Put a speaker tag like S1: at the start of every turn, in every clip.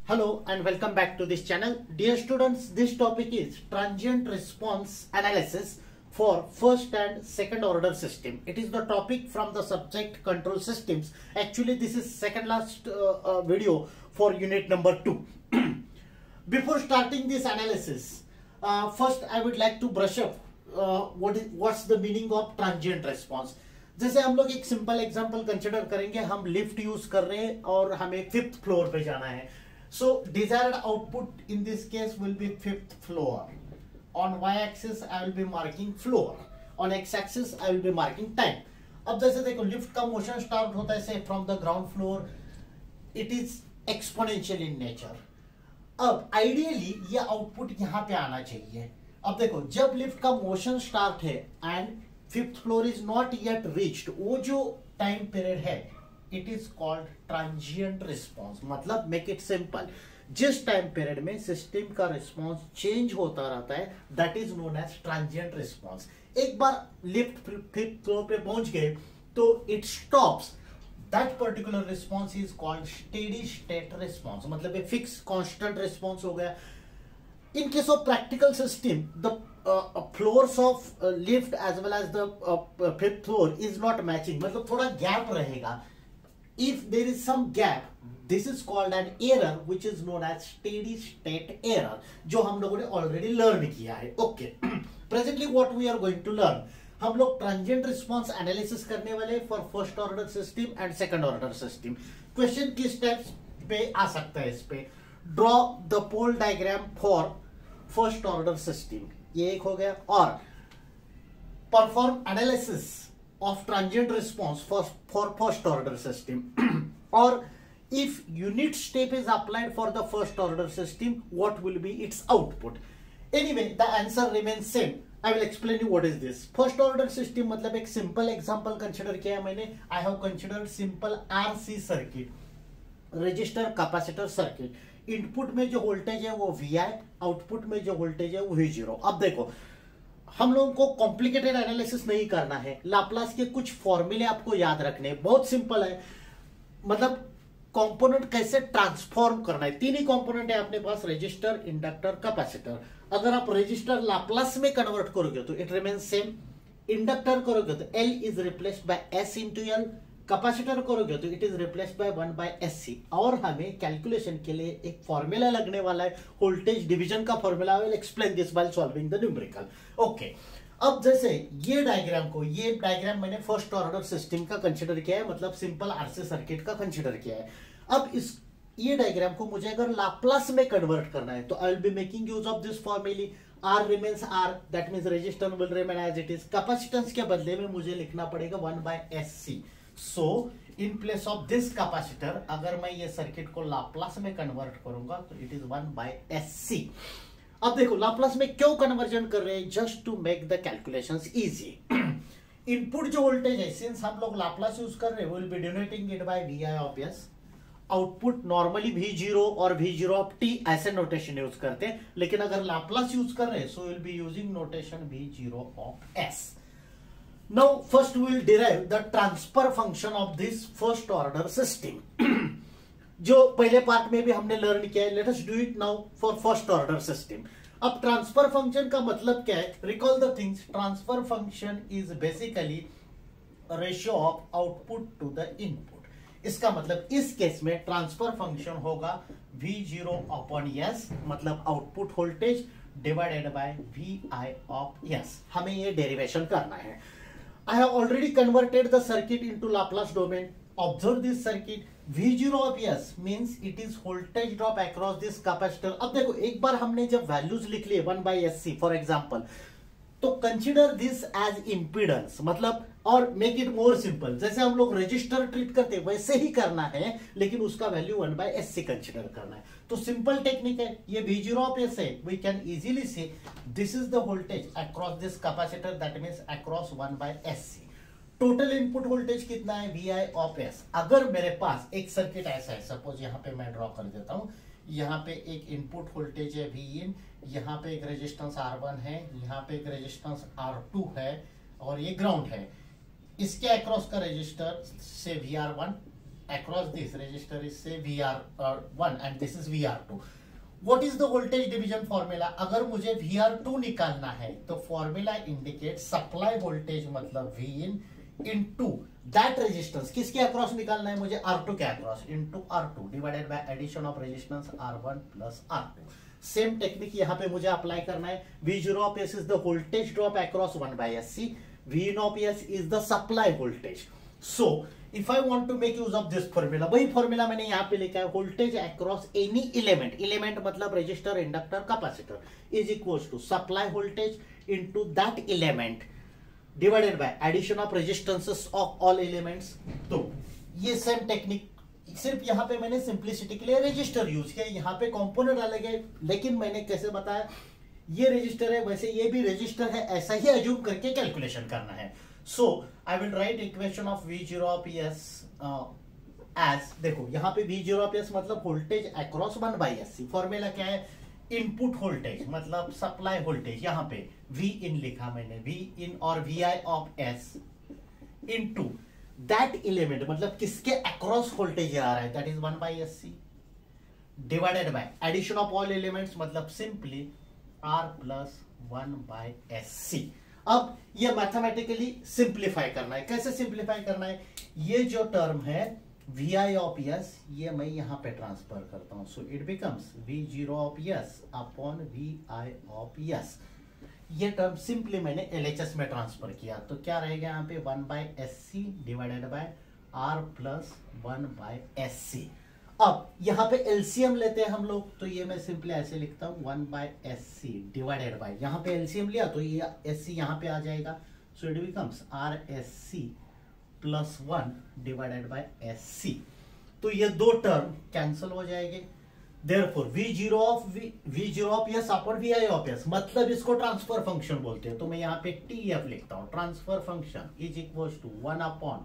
S1: Hello and welcome back to this channel. Dear students, this topic is transient response analysis for first and second order system. It is the topic from the subject control systems. Actually, this is second last video for unit number 2. Before starting this analysis, first I would like to brush up what's the meaning of transient response. जैसे हम लोग एक simple example consider करेंगे, हम lift use कर रहे हैं और हमें 5th फ्लोर पे जाना है. So desired output in this case will be 5th floor. On y-axis I will be marking floor. On x-axis I will be marking time. अब जैसे देखो लिफ्ट का मोशन स्टार्ट होता है से from the ground floor. It is exponential in nature. अब ideally ये output यहाँ पे आना चाहिए. अब देखो जब लिफ्ट का मोशन स्टार्ट है and 5th floor is not yet reached, वो जो टाइम पीरियड है it is called transient response. मतलब मेक इट सिंपल, जिस टाइम पीरियड में सिस्टम का रिस्पॉन्स चेंज होता रहता है that is known as transient response. एक बार लिफ्ट 5th फ्लोर पे पहुंच गए तो it stops. That particular response is called steady state response. मतलब एक फिक्स कांस्टेंट रिस्पॉन्स हो गया. In case of practical system, the floors of lift as well as the 5th floor is not matching. मतलब थोड़ा gap रहेगा. If there is some gap, this is called an error, which is known as steady state error, जो हम लोगों ने already learn किया है. Okay. Presently, what we are going to learn? हम लोग transient response analysis करने वाले for first order system and second order system. Question किस steps पे आ सकता है इस पे? Draw the pole diagram for first order system. ये एक हो गया. और perform analysis of transient response for first order system. Or if unit step is applied for the first order system, what will be its output? Anyway, the answer remains same. I will explain you what is this. First order system मतलब एक simple example consider किया मैंने. I have considered simple RC circuit, resistor capacitor circuit. Input में जो voltage है वो VI, output में जो वोल्टेज है वो V0. अब देखो हम लोगों को कॉम्प्लिकेटेड एनालिसिस नहीं करना है. लाप्लास के कुछ फॉर्मूले आपको याद रखने हैं. बहुत सिंपल है. मतलब कंपोनेंट कैसे ट्रांसफॉर्म करना है. 3 ही कंपोनेंट है अपने पास, रजिस्टर, इंडक्टर, कैपेसिटर. अगर आप रजिस्टर लाप्लास में कन्वर्ट करोगे तो इट रिमेन्स सेम. इंडक्टर करोगे तो L is replaced by S into L. Capacitor करोगे तो it is replaced by 1 by SC. और हमें कैलकुलेशन के लिए एक फॉर्मूला लगने वाला है, वोल्टेज डिवीजन का formula. I will explain this while solving the numerical. Okay. अब जैसे ये डायग्राम मैंने फर्स्ट ऑर्डर सिस्टम का कंसीडर किया है, मतलब सिंपल RC सर्किट का कंसीडर किया है. अब ये डायग्राम को मुझे अगर लाप्लास में कन्वर्ट करना है तो I will be making use of this formula. R remains R, that means resistance will remain as it is. Capacitance के बदले में मुझे लिखना पड़ेगा 1 by SC. So in place of this capacitor, अगर मैं ये सर्किट को लाप्लास में कन्वर्ट करूंगा तो इट इज 1 by SC. अब देखो लाप्लास में क्यों कन्वर्जन कर रहे हैं? Just to make the calculations easy. Input जो वोल्टेज है, सिंस हम लोग लाप्लास यूज कर रहे हैं, will be denoting it by VI of S. Output normally V0 और V0 ऑफ T ऐसे नोटेशन यूज करते हैं, लेकिन अगर लाप्लास यूज कर रहे हैं so will be using notation V0 of S. Now first we will derive the transfer function of this first order system. जो पहले पार्ट में भी हमने लर्न किया है. Let us do it now for first order system. अब transfer function का मतलब क्या है? Recall the things. Transfer function is basically ratio of output to the input. इसका मतलब इस केस में ट्रांसफर फंक्शन होगा V0 upon S, मतलब output voltage divided by VI of S. हमें ये डेरिवेशन करना है. I have already converted the circuit into Laplace domain. Observe this circuit. V0 of S means it is voltage drop across this capacitor. अब देखो एक बार हमने जब values लिख लिए 1 by SC फॉर एग्जाम्पल, तो कंसिडर दिस एज इंपीडेंस. मतलब और मेक इट मोर सिंपल, जैसे हम लोग रजिस्टर ट्रीट करते हैं वैसे ही करना है, लेकिन उसका वैल्यू 1 by SC कंसिडर करना है. तो सिंपल टेक्निक है. ये V0 ऑफ S है. We can easily say this is the voltage across this capacitor, that means across 1 by SC. Total input voltage कितना है? VI of S. अगर मेरे पास एक सर्किट ऐसा है, सपोज यहाँ पे मैं ड्रॉ कर देता हूँ. यहाँ पे एक इनपुट वोल्टेज है Vin, यहाँ पे एक रेजिस्टेंस R1 है, यहाँ पे एक रेजिस्टेंस R2 है और ये ग्राउंड है. इसके अक्रॉस का रेजिस्टर से VR1, across this register is say VR1 and this is VR2. What is the voltage division formula? अगर मुझे VR2 निकालना है तो फॉर्मूला इंडिकेट सप्लाई वोल्टेज मतलब Vin into that रेजिस्टेंस, किसके अक्रॉस निकालना है मुझे, R2 के across, into R2 divided by addition of resistance R1 plus R2. Same technique यहाँ पे मुझे अप्लाई करना है. V0 of S is the voltage drop across 1 by SC. Vin of S is the supply voltage. So if I want to make use of this formula, वही formula मैंने यहाँ पे लिखा है, वोल्टेज अक्रॉस एनी एलिमेंट मतलब resistor, inductor, capacitor is equal to supply voltage into that element divided by addition of resistances of all elements. तो ये same technique, सिर्फ यहाँ पे मैंने सिंप्लिसिटी के लिए रजिस्टर यूज किया, यहाँ पे कंपोनेंट अलग है, लेकिन मैंने कैसे बताया, ये रजिस्टर है वैसे ये भी रजिस्टर है, ऐसा ही अज्यूम करके कैलकुलेशन करना है. So I will write equation of V0 of S as, देखो यहाँ पे V0 ऑफ S मतलब voltage across 1 by SC. Formula क्या है, इनपुट वोल्टेज मतलब सप्लाई वोल्टेज, यहाँ पे V इन लिखा मैंने, V इन और VI of S into that element मतलब किसके अक्रॉस वोल्टेज आ रहा है, that is 1 by SC divided by addition of all elements मतलब simply R plus 1 by SC. अब ये मैथमेटिकली सिंप्लीफाई करना है. कैसे सिंप्लीफाई करना है, ये जो टर्म है VI ऑफ S ये मैं यहां पे ट्रांसफर करता हूं. So it becomes V0 of S upon VI of S. ये टर्म सिंपली मैंने LHS में ट्रांसफर किया, तो क्या रहेगा यहाँ पे 1 by SC divided by R plus 1 by SC. अब यहाँ पे एलसीएम लेते हैं हम लोग, तो ये मैं सिंपली ऐसे लिखता हूँ 1 बाय SC डिवाइडेड बाय, यहाँ पे एलसीएम लिया तो ये SC यहाँ पे आ जाएगा. So it becomes RSC plus 1 divided by SC. तो ये दो टर्म कैंसिल हो जाएंगे. Therefore V0 of S upon VI of S मतलब इसको ट्रांसफर फंक्शन बोलते हैं, तो मैं यहाँ पे TF लिखता हूँ. Transfer function is equal to 1 upon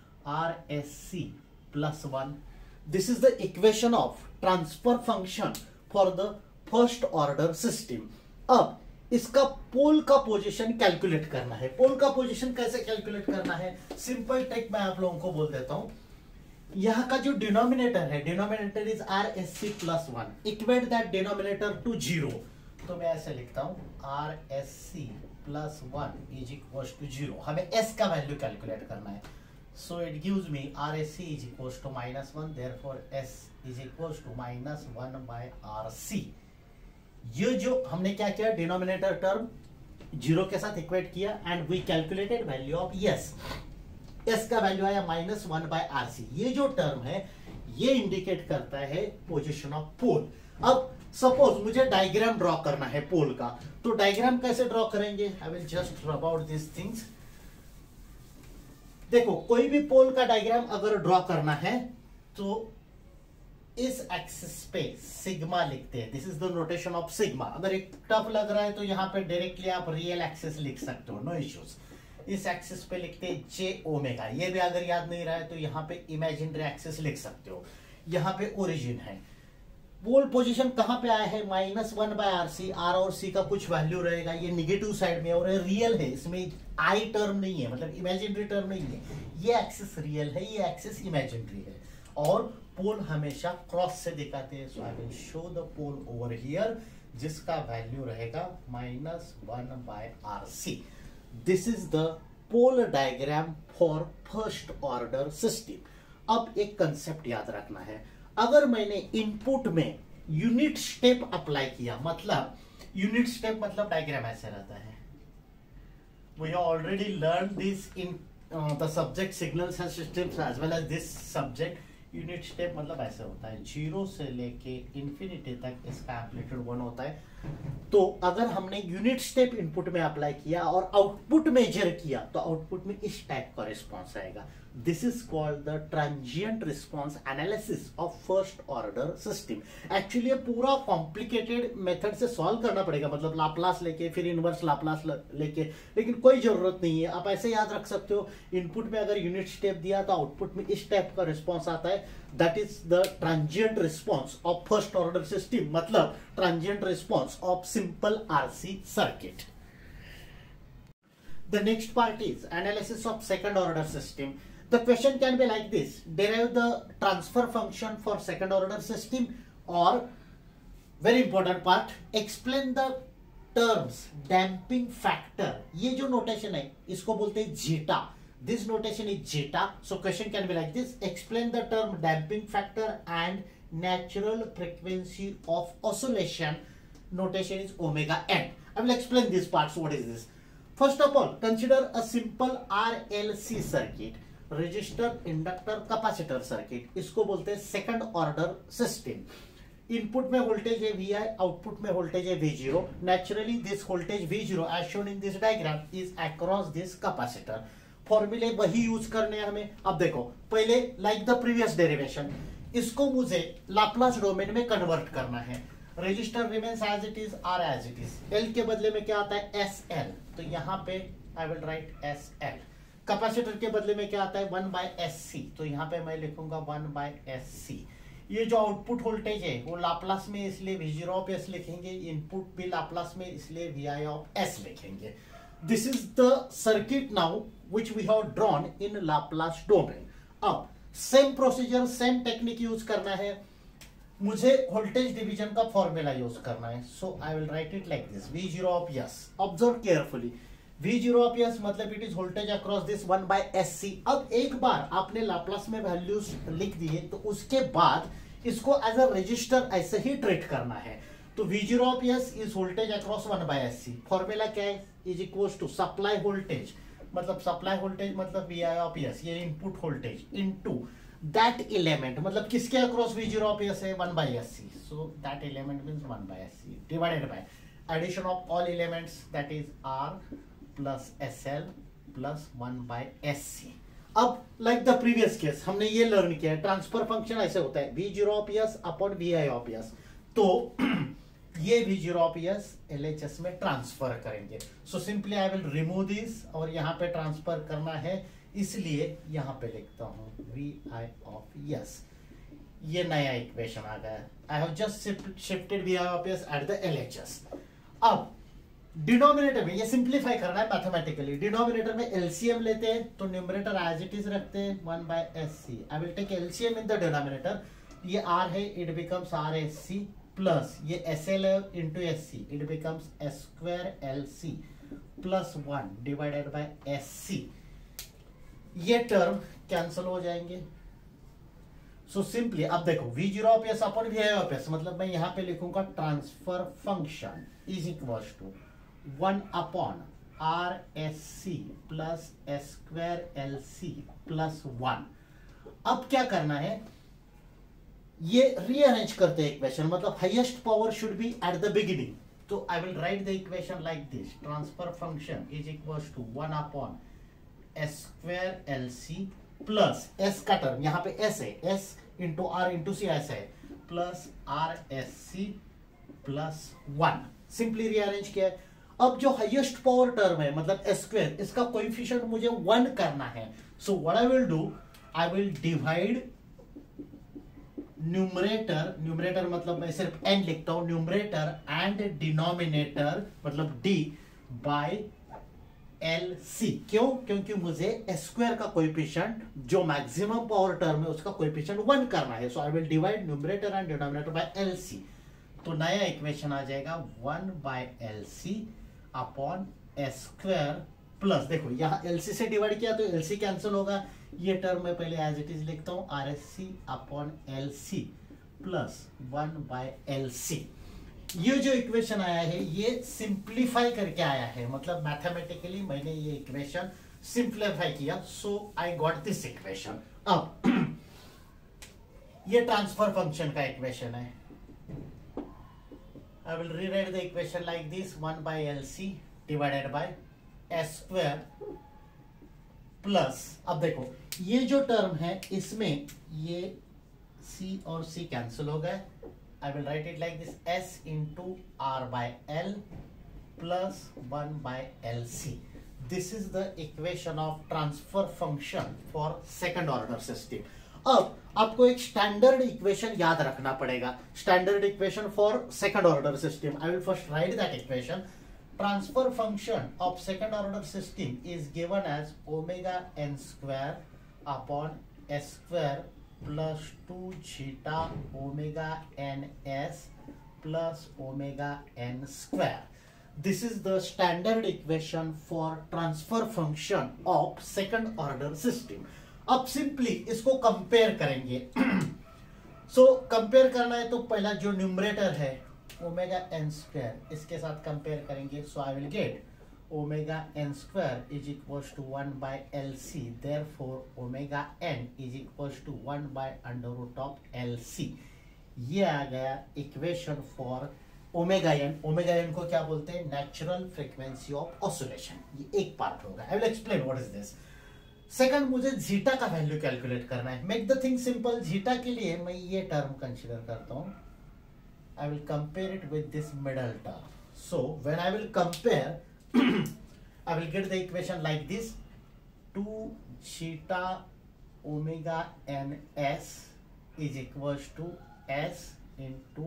S1: RSC plus 1. This is the equation of transfer function for the first order system. अब इसका पोल का पोजीशन कैलकुलेट करना है. पोल का पोजीशन कैसे कैलकुलेट करना है, सिंपल ट्रिक मैं आप लोगों को बोल देता हूं. यहाँ का जो डिनोमिनेटर है, denominator is RSC plus 1. Equate that denominator to 0. तो मैं ऐसे लिखता हूं RSC plus 1 is equal to 0. हमें S का वैल्यू कैलकुलेट करना है. So it gives me RSC is equals to -1, therefore S is equals to -1 by RC. ये जो हमने क्या किया, डिनोमिनेटर टर्म 0 के साथ इक्वेट किया and we calculated value of S. S का वैल्यू आया -1 by RC. ये जो टर्म है ये इंडिकेट करता है पोजीशन ऑफ पोल. अब सपोज मुझे डायग्राम ड्रॉ करना है पोल का, तो डायग्राम कैसे ड्रॉ करेंगे, I will just rub out this things. देखो कोई भी पोल का डायग्राम अगर ड्रॉ करना है तो इस एक्सिस पे सिग्मा लिखते हैं. This is the notation of sigma. अगर एक टफ लग रहा है तो यहाँ पे डायरेक्टली आप रियल एक्सिस लिख सकते हो, नो इश्यूज. इस एक्सिस पे लिखते हैं J ओमेगा. ये भी अगर याद नहीं रहा है तो यहाँ पे इमेजिनरी एक्सिस लिख सकते हो. यहाँ पे ओरिजिन है. पोल पोजीशन कहां पे आया है, -1 बाय RC. R और C का कुछ वैल्यू रहेगा, ये निगेटिव साइड में और ये रियल है, इसमें आई टर्म नहीं है, मतलब इमेजिनरी टर्म नहीं है. ये एक्सिस रियल है, ये एक्सिस इमेजिनरी है. और पोल हमेशा क्रॉस से दिखाते हैं. So I will show the pole over here जिसका वैल्यू रहेगा -1 by RC. This is the pole diagram for first order system. अब एक कंसेप्ट याद रखना है, अगर मैंने इनपुट में यूनिट स्टेप अप्लाई किया, मतलब यूनिट स्टेप मतलब डायग्राम ऐसे रहता है. We have already learn this in the subject signals and systems as well as this subject. Unit step मतलब ऐसे होता है, 0 से लेके इंफिनिटी तक इसका एम्पलीट्यूड 1 होता है. तो अगर हमने यूनिट स्टेप इनपुट में अप्लाई किया और आउटपुट मेजर किया तो आउटपुट में इस टाइप का रिस्पॉन्स आएगा. This is called the transient response analysis of first order system. Actually ये पूरा कॉम्प्लिकेटेड मेथड से सॉल्व करना पड़ेगा, मतलब लाप्लास लेके फिर इनवर्स लाप्लास लेके, लेकिन कोई जरूरत नहीं है. आप ऐसे याद रख सकते हो, इनपुट में अगर यूनिट स्टेप दिया तो आउटपुट में इस टाइप का रिस्पॉन्स आता है. That is the transient response of first order system, मतलब transient response of simple RC circuit. The next part is analysis of second order system. The question can be like this: derive the transfer function for second order system, or very important part, explain the terms damping factor. ये जो notation है इसको बोलते हैं zeta. This notation is zeta. So question can be like this: explain the term damping factor and natural frequency of oscillation. Notation is omega n. I will explain these parts. What is this? First of all, consider a simple RLC circuit, resistor, inductor, capacitor circuit. इसको बोलते हैं second order system. Input में voltage है Vi, output में voltage है V0. Naturally this voltage V0 as shown in this diagram is across this capacitor. फॉर्मूले वही use करने हैं हमें. अब देखो, पहले लाइक द प्रीवियस डेरिवेशन, इसको मुझे लाप्लास डोमेन में कन्वर्ट करना है. Resistor remains as it is, R as it is. L के बदले में क्या आता है? S L. तो यहाँ पे I will write S L. Capacitor के बदले में क्या आता है? 1/SC. तो यहाँ पे मैं लिखूंगा 1/SC. ये जो आउटपुट वोल्टेज है वो लाप्लास में, इसलिए V0 ऑफ S लिखेंगे. इनपुट भी लाप्लास में, इसलिए Vi ऑफ S लिखेंगे. This is the circuit now which we have drawn in Laplace domain. अब same procedure, same technique use करना है. मुझे वोल्टेज डिवीजन का फॉर्मूला यूज करना है. So I will write it like this: V0 of S. Observe carefully. V0 of S मतलब it is voltage across this 1/SC. अब एक बार आपने लाप्लास में वैल्यूज लिख दिए तो उसके बाद इसको एज अ रजिस्टर ऐसे ही ट्रीट करना है. तो V0 of S is voltage across 1/SC. Formula क्या है? Is equals to supply voltage, मतलब सप्लाई वोल्टेज मतलब Vi ऑफ S, ये input voltage, into that element, मतलब किसके अक्रॉस V0 ऑफ S है? 1/SC. So that element means 1/SC divided by addition of all elements, that is R plus SL plus 1/SC. अब like the previous case हमने ये learn किया है, transfer function ऐसे होता है V0 of S upon Vi of S. तो ये V0 ऑफ S LHS में ट्रांसफर करेंगे. So simply I will remove this, और यहाँ पे ट्रांसफर करना है, इसलिए यहाँ पे लिखता हूँ Vi ऑफ S. ये नया इक्वेशन आ गया. I have just shifted Vi of S at the LHS. अब डिनोमिनेटर में ये सिंप्लीफाई करना है मैथमेटिकली. डिनोमिनेटर में एलसीएम लेते हैं, तो न्यूमरेटर एज इट इज रखते हैं 1/SC. I will take LCM in the denominator. ये R है, इट बिकम्स RSC, प्लस ये SL into SC, it becomes S²LC plus 1 divided by SC. ये टर्म कैंसिल हो जाएंगे. सो सिंपली अब देखो, V0 of S upon Vi of S, मतलब मैं यहां पे लिखूंगा transfer function is equals to 1 upon RSC plus S²LC plus 1. अब क्या करना है? ये रीअरेंज करते हैं इक्वेशन, मतलब highest power should be at the beginning. तो I will write the equation like this: transfer function is equals to 1 upon S²LC plus S का टर्म यहाँ पे S है, S into R into C ऐसा है, plus RSC plus 1. Simply rearrange किया है. अब जो हाईएस्ट पावर टर्म है मतलब S², इसका कोएफिशिएंट मुझे 1 करना है. So what I will do, I will divide numerator मतलब मैं सिर्फ n लिखता हूं, न्यूमरेटर एंड डिनोमिनेटर मतलब D बाय LC. क्यों? क्योंकि मुझे S² का कोएफिशिएंट जो मैक्सिमम पावर टर्म है उसका कोएफिशिएंट 1 करना है. So I will divide numerator and denominator by LC. तो नया इक्वेशन आ जाएगा 1/LC अपॉन S² प्लस, देखो यहाँ LC से डिवाइड किया तो LC कैंसिल होगा. ये टर्म मैं पहले एज इट इज लिखता हूं, RSC upon LC plus 1/LC. ये जो इक्वेशन आया है ये सिंप्लीफाई करके आया है, मतलब मैथमेटिकली मैंने ये इक्वेशन सिंप्लीफाई किया. So I got this equation. अब ये ट्रांसफर फंक्शन का इक्वेशन है. I will rewrite the equation like this: 1/LC divided by S² plus, अब देखो ये जो टर्म है इसमें ये C और C कैंसिल हो गए. I will write it like this: S into R/L plus 1/LC. This is the equation of transfer function for second order system. अब आपको एक स्टैंडर्ड इक्वेशन याद रखना पड़ेगा, standard equation for second order system. I will first write that equation. Transfer function of second order system is given as omega n² upon S square plus 2 zeta omega n S plus omega n square. This is the standard equation for transfer function of second order system. अब simply इसको compare करेंगे. So compare करना है तो पहला जो numerator है omega n square इसके साथ कंपेयर करेंगे. So I will get omega n square is equals to 1 by L C. Therefore omega n is equals to 1 by under root of L C. ये आ गया equation for omega n. Omega n को क्या बोलते हैं? Natural frequency of oscillation. ये एक part होगा. I will explain what is this. Second, मुझे जीटा का वैल्यू कैलकुलेट करना है. Make the thing simple. Zeta के लिए मैं ये टर्म कंसीडर करता हूं. I will compare it with this middle term. So when I will compare I will get the equation like this. 2 zeta omega n s is equals to s into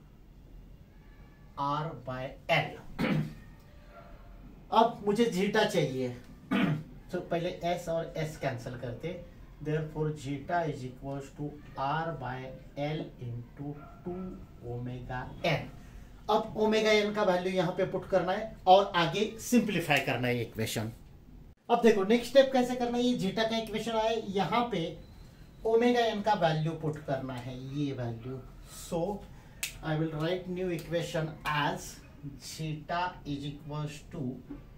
S1: r by l. अब मुझे zeta चाहिए. तो पहले s और s cancel करते. Therefore zeta is equals to r by l into 2 omega n. अब omega n का value यहां पे पुट करना है और आगे सिंप्लीफाई करना है इक्वेशन. अब देखो नेक्स्ट स्टेप कैसे करना है. ये जीटा का इक्वेशन आए, यहां पे ओमेगा एन का वैल्यू पुट करना है, ये value. So I will write new equation as zeta is equals to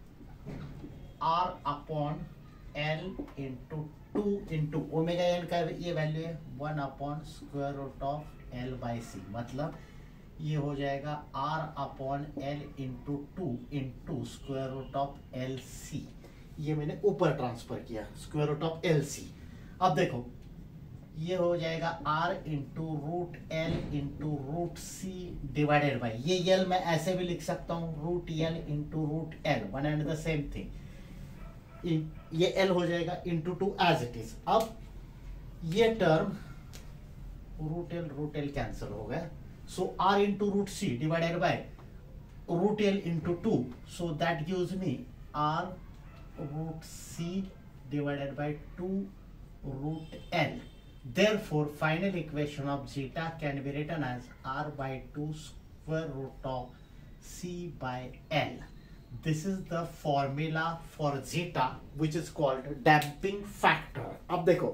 S1: R upon L into 2 into omega n का ये वैल्यू है 1 upon square root of L by C. मतलब ये हो जाएगा r upon L into 2 into square root of L C. ये मैंने ऊपर ट्रांसफर किया square root of L C. अब देखो ये हो जाएगा r into root L into root C divided by ये एल. मैं ऐसे भी लिख सकता हूँ root L into root L, one and the same thing. ये एल हो जाएगा इंटू 2 एज इट इज. अब ये टर्म रूट एल कैंसिल हो गया. So r into root c divided by root l into 2. So that gives me r root c divided by 2 root l. Therefore, final equation of zeta can be written as r by 2 square root of c by l. This is the formula for zeta, which is called damping factor. अब देखो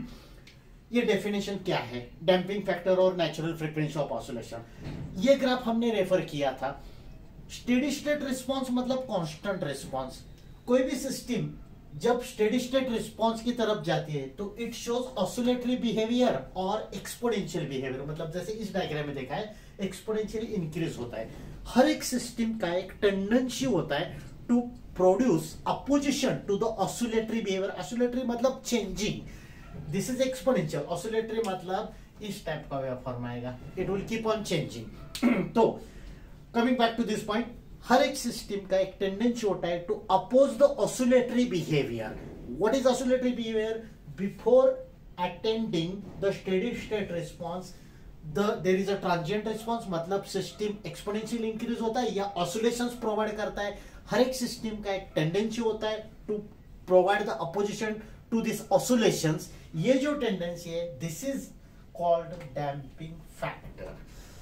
S1: ये definition क्या है damping factor और natural frequency of oscillation. ये graph हमने refer किया था. स्टेडी स्टेट रिस्पांस मतलब कांस्टेंट रिस्पांस. कोई भी सिस्टम जब स्टेडी स्टेट रिस्पांस की तरफ जाती है तो इट शोज ऑसिलेटरी बिहेवियर और एक्सपोनेंशियल बिहेवियर. मतलब जैसे इस डायग्राम में देखा है एक्सपोनेंशियली इंक्रीज होता है. हर एक सिस्टम का एक टेंडेंसी होता है to produce opposition to the oscillatory behaviour. Oscillatory मतलब changing. This is exponential. Oscillatory मतलब इस टाइप का वेवफॉर्म आएगा. It will keep on changing. तो coming back to this point, हर एक सिस्टम का एक टेंडेंसी होता है to oppose the oscillatory behaviour. What is oscillatory behaviour? Before attending the steady state response there is a transient response. मतलब system exponential increase होता है या ऑसिलेशंस प्रोवाइड करता है. हर एक सिस्टम का एक टेंडेंसी होता है to provide the opposition to this oscillations. ये जो टेंडेंसी है this is called damping factor.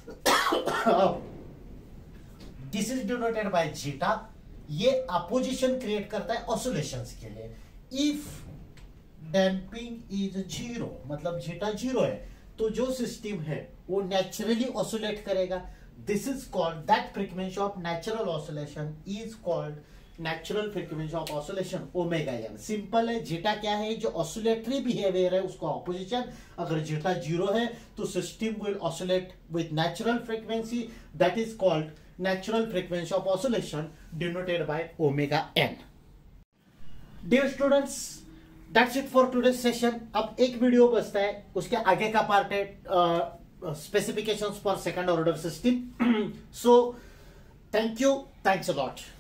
S1: This is denoted by zeta. ये अपोजिशन क्रिएट करता है ऑसिलेशंस के लिए. इफ डैम्पिंग इज 0 मतलब जीटा 0 है तो जो सिस्टम है वो नेचुरली ऑसिलेट करेगा. This is called that frequency of natural oscillation is called natural frequency of oscillation omega n. Simple है. जीटा क्या है? जो ऑसिलेटरी बिहेवियर है उसका ऑपोजिशन. अगर जीटा 0 है तो system will oscillate with natural frequency. That is called natural frequency of oscillation denoted by omega n. Dear students, that's it for today session. अब एक वीडियो बचता है, उसके आगे का पार्ट है specifications for second order system. So thank you, thanks a lot.